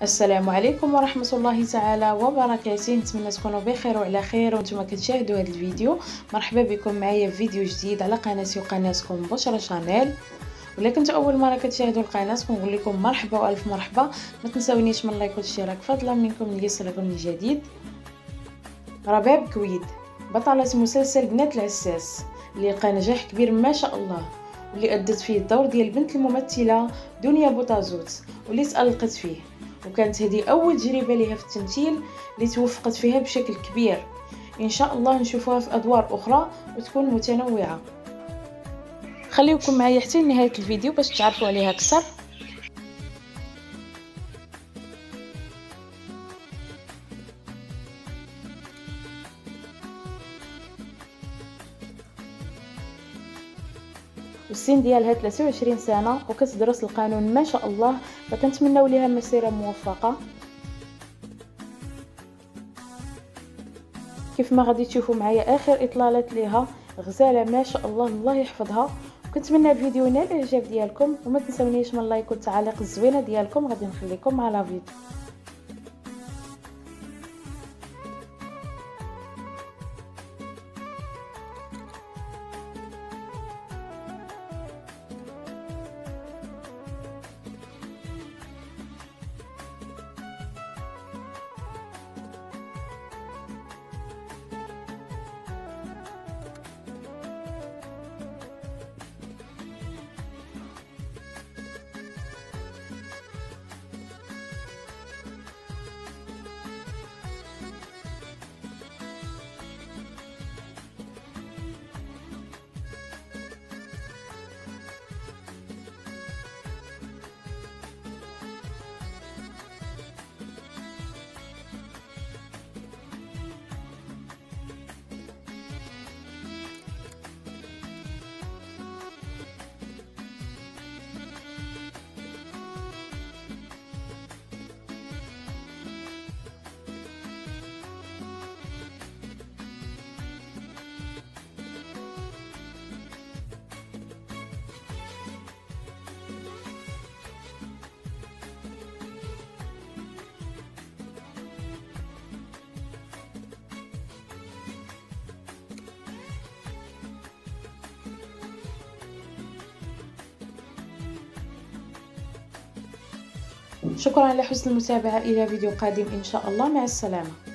السلام عليكم ورحمة الله تعالى وبركاته. نتمنى تكونوا بخير وعلى خير وانتم كتشاهدوا هذا الفيديو. مرحبا بكم معايا في فيديو جديد على قناتي وقناتكم بشرى شانيل. ولا كنتوا اول مره كتشاهدوا القناه كنقول لكم مرحبا والف مرحبا. ما تنساونيش من لايك والاشتراك فضلا منكم ليصلكم الجديد. رباب كويد بطلة مسلسل بنات العساس اللي لقى نجاح كبير ما شاء الله، واللي أدت فيه الدور ديال بنت الممثلة دنيا بوطازوت واللي تألقت فيه، وكانت هذه أول تجربة لها في التمثيل اللي توفقت فيها بشكل كبير. إن شاء الله نشوفوها في أدوار أخرى وتكون متنوعة. خليكم معايا حتى لنهاية الفيديو باش تعرفوا عليها أكثر. والسن ديالها 23 سنه وكتدرس القانون ما شاء الله، فكنتمناو ليها مسيره موفقه. كيف ما غادي تشوفوا معايا اخر اطلالات ليها، غزاله ما شاء الله الله يحفظها. وكنتمنى الفيديو ينال الاعجاب ديالكم، وما تنسونيش من اللايك والتعاليق الزوينه ديالكم. غادي نخليكم مع لا فيديو. شكرا على حسن المتابعة، إلى فيديو قادم إن شاء الله، مع السلامة.